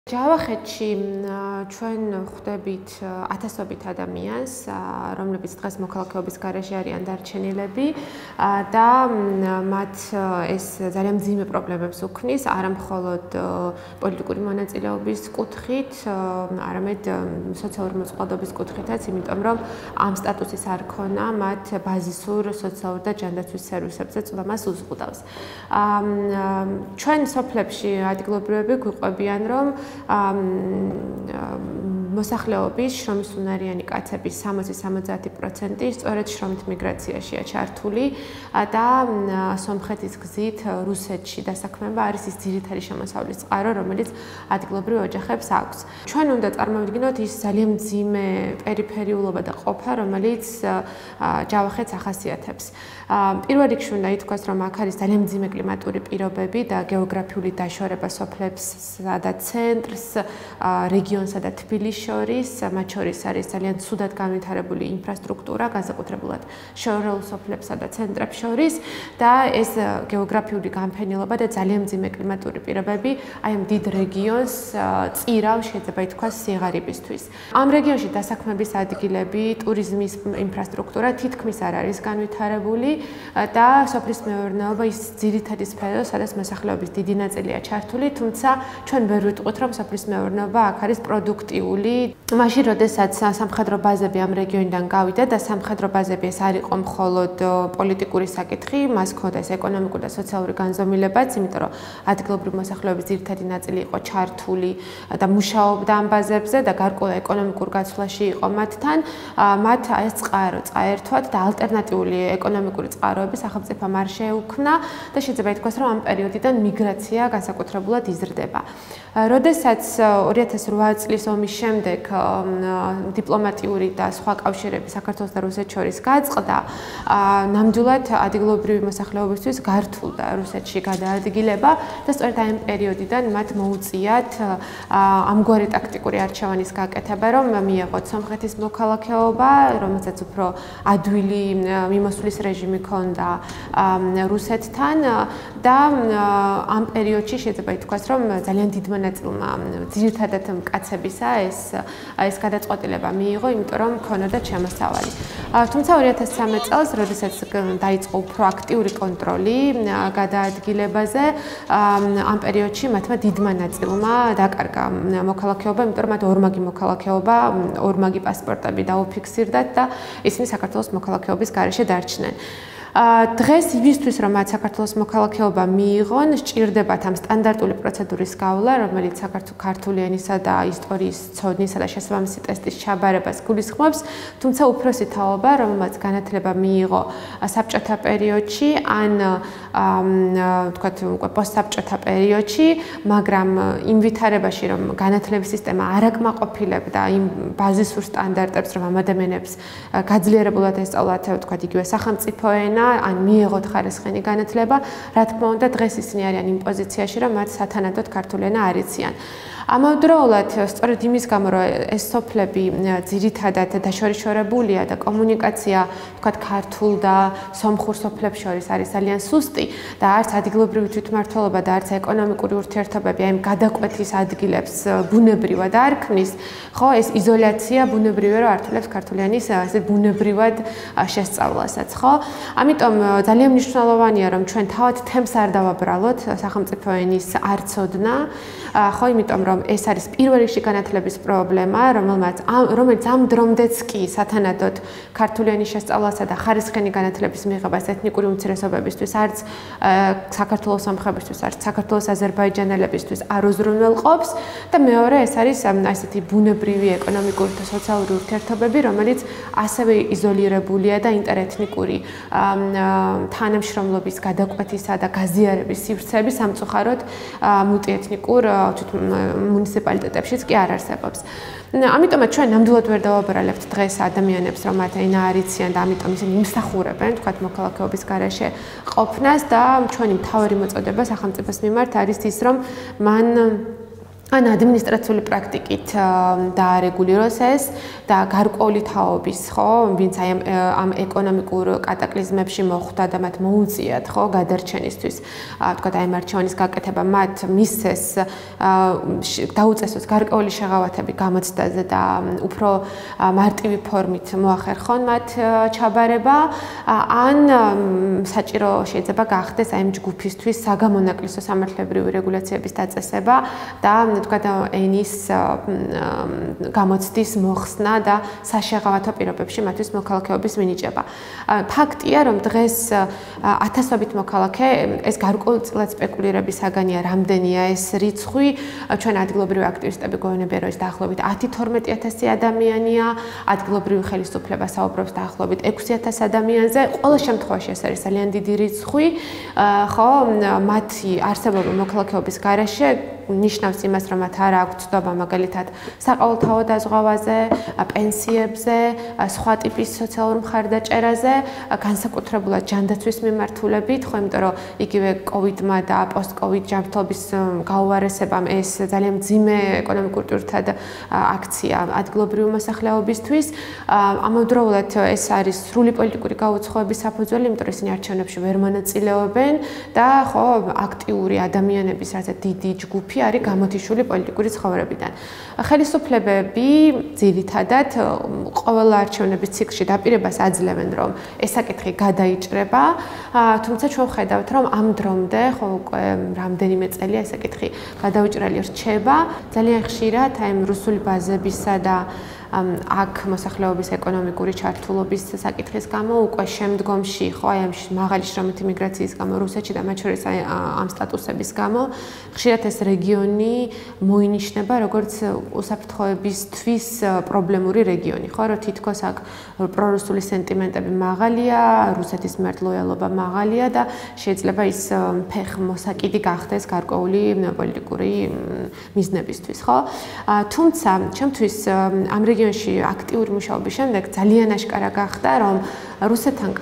ჯავახეთში ჩვენ ხვდებით ათასობით ადამიანს, რომლებიც დღეს მოქალაქეობის გარეშე არიან დარჩენილები და მათ ეს ძალიან მძიმე პრობლემებს უქმნის, არა მხოლოდ პოლიტიკური მონაწილეობის კუთხით, არამედ სოციალური მოწყობილობის კუთხითაც, იმიტომ რომ ამ სტატუსის არ ქონა მათ ბაზისურ სოციალურ და ჯანდაცვის სერვისებზე წვდომას უზღუდავს. ჩვენ სოფლებში ადგილობრივები გვიყვებიან, რომ მოსახლეობის შრომის უნარიანი კაცების 60-70% სწორედ შრომით მიგრაციაშია ჩართული და სომხეთის გზით რუსეთში დასაქმება არის ის ძირითადი შემოსავლის წყარო, რომელიც ადგილობრივ ოჯახებს აქვს. ჩვენ უნდა წარმოვიდგინოთ ის ძალიან მძიმე პერიფერიულობა და ყოფა, რომელიც ჯავახეთს ახასიათებს. პირველ რიგში უნდა ითქვას, რომ აქ არის ძალიან მძიმე კლიმატური პირობები და გეოგრაფიული დაშორება სოფლებსა და ცენტრს, რეგიონსა და თბილისს შორის, მათ შორის არის ძალიან ცუდად განვითარებული ინფრასტრუქტურა, განსაკუთრებულად შორეულ სოფლებსა და ცენტრებს შორის და ეს გეოგრაფიული განფენილობა და ძალიან მძიმე კლიმატური პირობები აი ამ დიდ რეგიონს წირავს, შეიძლება ითქვას, სიღარიბისთვის. ამ რეგიონში დასაქმების ადგილები, ტურიზმის ინფრასტრუქტურა თითქმის არ არის განვითარებული და სოფლის მეურნეობა ის ძირითადი სფეროა, სადაც მოსახლეობის დიდი ნაწილია ჩართული, თუმცა ჩვენ ვერ ვიტყვით, რომ სოფლის მეურნეობა აქ არის პროდუქტიული. მაშინ, როდესაც სამხედრო ბაზები ამ რეგიონიდან გავიდა და სამხედრო ბაზები ეს არ იყო მხოლოდ პოლიტიკური საკითხი, მას ჰქონდა ეს ეკონომიკური და სოციალური განზომილებაც, იმიტომ რომ ადგილობრივი მოსახლეობის ძირითადი ნაწილი იყო ჩართული და მუშაობდა ამ ბაზებზე და გარკვეულ ეკონომიკურ გაცვლაში იყო მათთან, მათ ეს წყარო წაერთვათ და ალტერნატიული ეკონომიკური წყაროები სახელმწიფომ არ შეუქმნა და შეიძლება ითქვას, რომ ამ პერიოდიდან მიგრაცია განსაკუთრებულად იზრდება. როდესაც 2008 წლის ომის შემდეგ დიპლომატიური და სხვა კავშირები საქართველოს და რუსეთს შორის გაწყდა, ნამდვილად ადგილობრივი მოსახლეობისთვის გართულდა რუსეთში გადაადგილება და სწორედ ამ პერიოდიდან მათ მოუწიათ ამგვარი ტაქტიკური არჩევანის გაკეთება, რომ მიეღოთ სომხეთის მოქალაქეობა, რომელსაც უფრო ადვილი მიმოსვლის რეჟიმი ჰქონდა რუსეთთან და ამ პერიოდში შეიძლება ითქვას, რომ ძალიან დიდმა ნაწილმა ძირითადად მკაცებისა ეს გადაწყვეტილება მიიღო, იმიტომ რომ ჰქონოდა შემოსავალი. თუმცა 2013 წელს, როდესაც დაიწყო უფრო აქტიური კონტროლი გადაადგილებაზე, ამ პერიოდში მათმა დიდმა ნაწილმა დაკარგა მოქალაქეობა, იმიტომ რომ მათ ორმაგი მოქალაქეობა, ორმაგი პასპორტები დაუფიქსირდათ და ისინი საქართველოს მოქალაქეობის გარეშე დარჩნენ. დღეს იმისთვის, რომ მათ საქართველოს მოქალაქეობა მიიღონ, სჭირდებათ ამ სტანდარტული პროცედურის გავლა, რომელიც ქართული ენისა და ისტორიის ცოდნისა და შესაბამისი ტესტის ჩაბარებას გულისხმობს, თუმცა უფროსი თაობა, რომელმაც განათლება მიიღო საბჭოთა პერიოდში, ან თქვათ, პოსტსაბჭოთა პერიოდში, მაგრამ იმ ვითარებაში, რომ განათლების სისტემა არ აკმაყოფილებდა იმ ბაზისურ სტანდარტებს, რომ ამ ადამიანებს გაძლიერებულად ესწავლათ, თქვათ, იგივე სახელმწიფო ენა, ან მიეღოთ ხარისხენი განათლება, რა თქმა უნდა, დღეს ისინი არიან იმ პოზიციაში, რომ მათ სათანადოდ ქართული ენა არ იციან. ამავდროულად, სწორედ იმის გამო, რომ ეს სოფლები ძირითადად დაშორიშორებულია და კომუნიკაცია, თქვათ, ქართულ და სომხურ სოფლებს შორის არის ძალიან სუსტი და არც ადგილობრივი თვითმმართველობა და არც ეკონომიკური ურთიერთობები აი გადაკვეთის ადგილებს ბუნებრივად არ ქმნის, ხო, ეს იზოლაცია ბუნებრივია, რომ ართულებს ქართული ენის ასე ბუნებრივად შესწავლასაც, ხო? ამიტომ ძალიან მნიშვნელოვანია, რომ ჩვენ თავად თემს არ დავაბრალოთ სახელმწიფო ენის არცოდნა, ხო, იმიტომ რომ ეს არის პირველ რიგში განათლების პრობლემა, რომელიც ამ დრომდეც კი სათანადოდ ქართული ენის შესწავლასა და ხარისხენი განათლების მიღებას ეთნიკური უმცირესობებისთვის, არც საქართველოს სომხებისთვის, არც საქართველოს აზერბაიჯანელებისთვის არ უზრუნველყოფს და მეორე ეს არის ასეთი ბუნებრივი ეკონომიკური და სოციალური ურთიერთობები, რომელიც ასევე იზოლირებულია და ინტერეთნიკური თანამშრომლობის გადაკვეთისა და გაზიარების სივრცეები სამწუხაროდ მულტიეთნიკურ მუნიციპალიტეტებშიც კი არ არსებობს. ამიტომაც ჩვენ ნამდვილად ვერ დავაბრალებთ დღეს ადამიანებს, რომ მათ ენა არ იციან და ამიტომ ისინი იმსახურებენ, თქვათ, მოქალაქეობის გარეშე ყოფნას და ჩვენი მთავარი მოწოდება სახელმწიფოს მიმართ არის ის, რომ მან ან ადმინისტრაციული პრაქტიკით დაარეგულიროს ეს და გარკვეული თაობის, ხო, ვინც აი ამ ეკონომიკურ კატაკლიზმებში მოხვდა და მათ მოუწიათ, ხო, გადარჩენისთვის, თქვათ აი მარჩევანის გაკეთება, მათ მისცეს დაუწესოს გარკვეული შეღავათები გამოცდაზე და უფრო მარტივი ფორმით მოახერხონ მათ ჩაბარება, ან საჭირო შეიძლება გახდეს აი ამ ჯგუფისთვის საგამონაკლისო სამართლებრივი რეგულაციების დაწესება და თქვათ ენის გამოცდის მოხსნა და საშეღავათო პირობებში მათთვის მოქალაქეობის მინიჭება. ფაქტია, რომ დღეს ათასობით მოქალაქე ეს გარკვეულწილად სპეკულირების საგანია, რამდენია ეს რიცხვი. ჩვენ ადგილობრივი აქტივისტები გვეუბნებიან, რომ ეს დაახლოებით 10-12 ადამიანია, ადგილობრივი ხელისუფლება საუბრობს დაახლოებით 6000 ადამიანზე. ყოველ შემთხვევაში ეს არის ძალიან დიდი რიცხვი, ხო, მათი არსებობა მოქალაქეობის გარეშე ნიშნავს იმას, რომ მათ არ აქვს ცდობა მაგალითად საყოველთაო დაზღვევაზე, პენსიებზე, სხვა ტიპის სოციალურ მხარდაჭერაზე, განსაკუთრებულად ჯანდაცვის მიმართულებით, ხო, იმიტომ რომ იგივე კოვიდმა და პოსტ-კოვიდ ჯანმრთელობის გაუარესებამ ეს ძალიან მძიმე ეკონომიკურ ტვირთად აქცია ადგილობრივი მოსახლეობისთვის. ამავდროულად ეს არის სრული პოლიტიკური გაუცხოების საფუძველი, იმიტომ რომ ისინი არჩევნებში ვერ მონაწილეობენ და ხო, აქტიური ადამიანების რაცა დიდი ჯგუფი არის გამოთიშული პოლიტიკური ცხოვრებიდან. ხელისუფლებები ძირითადად ყოველ არჩევნების ციკლში დაპირებას აძლევენ, რომ ეს საკითხი გადაიჭრება, თუმცა ჩვენ ვხედავთ, რომ ამ დრომდე ხო უკვე რამდენიმე წელია ეს საკითხი გადაუჭრელი რჩება. ძალიან ხშირად აი რუსული ბაზებისა და აქ მოსახლეობის ეკონომიკური ჩართულობის საკითხის გამო უკვე შემდგომში ხო აი ამ მაღალი შრომითი მიგრაციის გამო რუსეთში და მათ შორის ამ სტატუსების გამო ხშირად ეს რეგიონი მოინიშნება როგორც უსაფრთხოებისთვის პრობლემური რეგიონი ხო რომ თითქოს აქ პრორუსული სენტიმენტები მაღალია, რუსეთის მიმართ ლოიალობა მაღალია და შეიძლება ის ფეხმოსაკიდი გახდეს გარკვეული პოლიტიკური მიზნებისთვის ხო თუმცა ჩემთვის ამ რეგიონში აქტიური მუშაობის შემდეგ ძალიან აშკარა გახდა, რომ რუსეთთან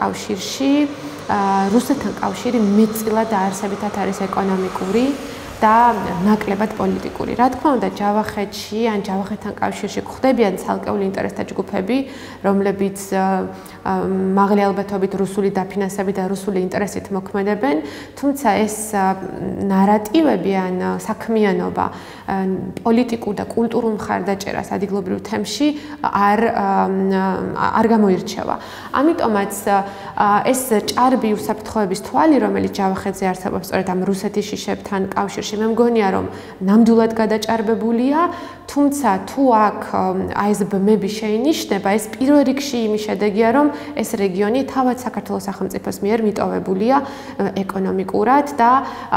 კავშირი მეტწილად დაარსებითად არის ეკონომიკური და ნაკლებად პოლიტიკური. რა თქმა უნდა, ჯავახეთში ან ჯავახეთთან კავშირში გვხვდებიან ცალკეული ინტერესთა ჯგუფები, რომლებიც მაღალი ალბათობით რუსული დაფინანსებით და რუსული ინტერესით მოქმედებენ, თუმცა ეს ნარატივები ან საქმიანობა პოლიტიკურ და კულტურულ მხარდაჭერას ადგილობრივ თემში არ გამოირჩევა. ამიტომაც ეს ჭარბი უსაფრთხოების თვალი, რომელიც ჯავახეთზე არსებობს სწორედ ამ რუსეთის შიშებთან კავშირში მე მგონია რომ ნამდვილად გადაჭარბებულია, თუმცა თუ აქ აი ეს ბმები შეინიშნება, ეს პირველ რიგში იმის შედეგია, რომ ეს რეგიონი თავად საქართველოს სახელმწიფოს მიერ მიტოვებულია ეკონომიკურად და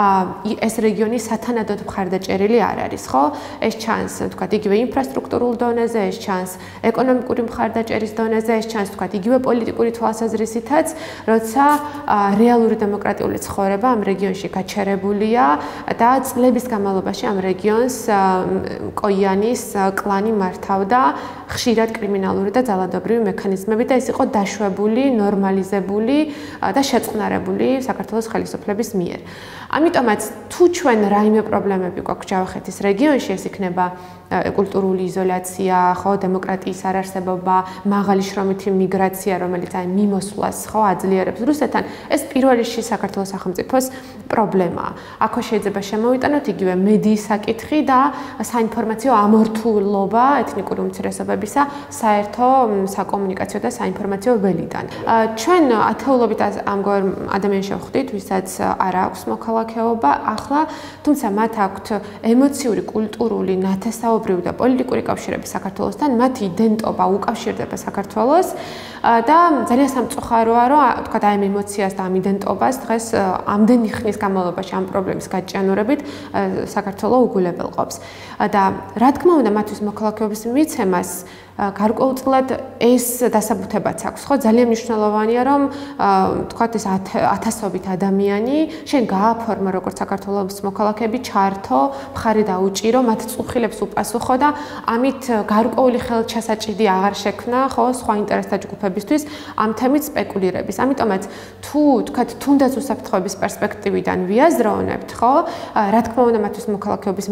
ეს რეგიონი სათანადოდ მხარდაჭერილი არ არის, ხო? ეს ჩანს, თქვათ, იგივე ინფრასტრუქტურულ დონეზე, ეს ჩანს ეკონომიკური მხარდაჭერის დონეზე, ეს ჩანს, თქვათ, იგივე პოლიტიკური თვალსაზრისითაც, როცა რეალური დემოკრატიული ცხოვრება ამ რეგიონში გაჩერებულია და წლების განმავლობაში ამ რეგიონს კოიანის კლანი მართავდა ხშირად კრიმინალური და ძალადობრივი მექანიზმებით და ეს იყო დაშვებული, ნორმალიზებული და შეწყნარებული საქართველოს ხელისუფლების მიერ. ამიტომაც თუ ჩვენ რაიმე პრობლემები გვაქვს ჯავახეთის რეგიონში, ეს იქნება კულტურული იზოლაცია, ხო, დემოკრატიის არარსებობა, მაღალი შრომითი მიგრაცია, რომელიც აი მიმოსვლას ხო აძლიერებს რუსეთთან, ეს პირველ რიგში საქართველოს სახელმწიფოს პრობლემაა. აქ შეიძლება შემოვიტანოთ იგივე მედიის საკითხი და საინფორმაციო ამორთულობა ეთნიკური უმცირესობებისა საერთო საკომუნიკაციო და საინფორმაციო ველიდან. ჩვენ ათეულობით ამგვარ ადამიანს შევხვდით, ვისაც არ აქვს მოქალაქეობა ახლა, თუმცა მათ აქვთ ემოციური, კულტურული, ნათესაობრივი და პოლიტიკური კავშირები საქართველოსთან, მათი იდენტობა უკავშირდება საქართველოს და ძალიან სამწუხაროა, რომ თქვათ აი ამ ემოციას და ამ იდენტობას დღეს ამდენი ხნის განმავლობაში ამ პრობლემის გაჭიანურებით საქართველო უგულებელყოფს. და რა თქმა უნდა, მათთვის მოქალაქეობის მიცემას გარკვეულწილად ეს დასაბუთებაც აქვს, ხო? ძალიან მნიშვნელოვანია, რომ თქვათ ეს ათასობით ადამიანი შენ გააფორმა როგორც საქართველოს მოქალაქეები, ჩართო, მხარი დაუჭირო, მათ წუხილებს უპასუხო და ამით გარკვეული ხელჩასაჭიდი აღარ შექმნა, ხო, სხვა ინტერესთა ჯგუფებისთვის ამ თემით სპეკულირების. ამიტომაც თუ თქვათ თუნდაც უსაფრთხოების პერსპექტივიდან ვიაზროვნებთ, ხო? რა თქმა უნდა, მათთვის მოქალაქეობის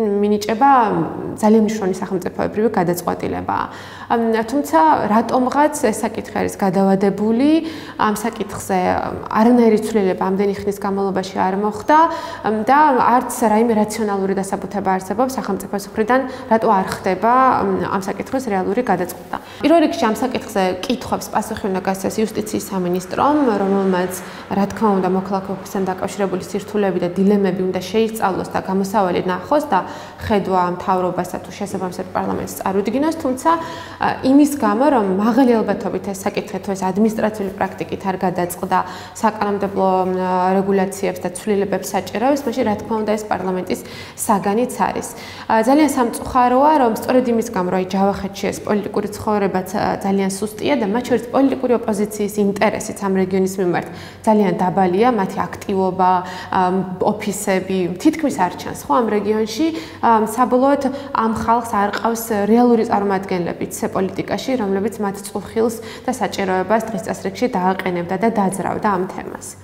მინიჭება ძალიან მნიშვნელოვანი სახელმწიფოებრივი გადაწყვეტილებაა. თუმცა რატომღაც ეს საკითხი არის გადავადებული, ამ საკითხზე არანაირი ცვლილება ამდენი ხნის განმავლობაში არ მოხდა და არც რაიმე რაციონალური დასაბუთება არსებობს სახელმწიფოს მხრიდან, რატო არ ხდება ამ საკითხის რეალური გადაწყვეტა. პირველ რიგში ამ საკითხზე კითხვებს პასუხი უნდა გასცეს იუსტიციის სამინისტრომ, რომელმაც რა თქმა უნდა მოქალაქეობასთან დაკავშირებული სირთულეები და დილემები უნდა შეისწავლოს და გამოსავალი ნახოს და ხედვა მთავრობასა თუ შესაბამისად პარლამენტს წარუდგინოს, თუმცა იმის გამო, რომ მაღალი ალბათობით ეს საკითხი თუ ეს ადმინისტრაციული პრაქტიკით არ გადაწყდა საკანონმდებლო რეგულაციებს და ცვლილებებს საჭიროებს, მაშინ რა თქმა უნდა ეს პარლამენტის საგანიც არის. ძალიან სამწუხაროა, რომ სწორედ იმის გამო, რომ ჯავახეთში ეს პოლიტიკური ცხოვრება ძალიან სუსტია და მათ შორის პოლიტიკური ოპოზიციის ინტერესიც ამ რეგიონის მიმართ ძალიან დაბალია, მათი აქტივობა, ოფისები თითქმის არ ჩანს ხო ამ რეგიონში. საბოლოოდ ამ ხალხს არ ყავს რეალური წარმომადგენლებიც პოლიტიკაში, რომლებიც მათ წუხილს და საჭიროებას დღის წესრიგში დააყენებდა და დაძრავდა ამ თემას.